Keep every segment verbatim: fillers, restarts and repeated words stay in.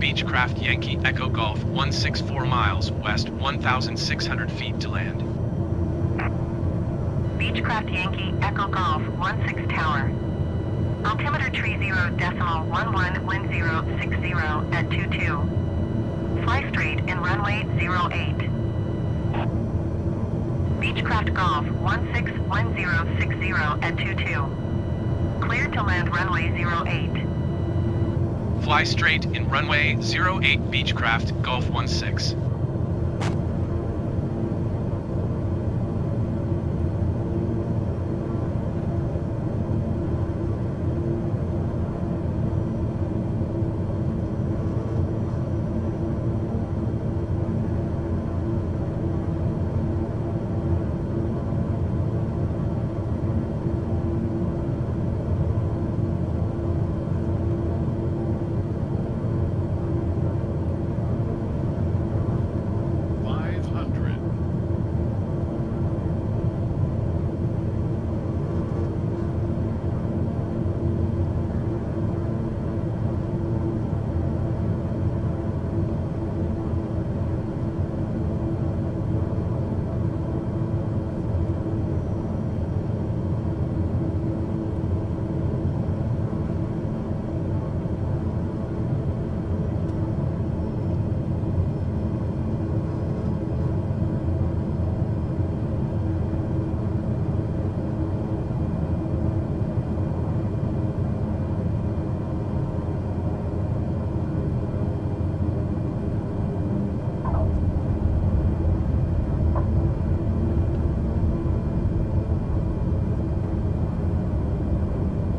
Beechcraft Yankee Echo Golf one six four miles west, one thousand six hundred feet to land. Beechcraft Yankee Echo Golf one six Tower. Altimeter tree zero decimal one one one zero six zero at two two. Fly straight in runway zero eight. Beechcraft Golf one six one zero six zero at two two. Cleared to land runway zero eight. Fly straight in runway zero eight Beechcraft Golf one six.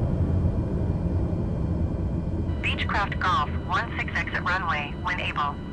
Beechcraft Golf one six exit runway when able.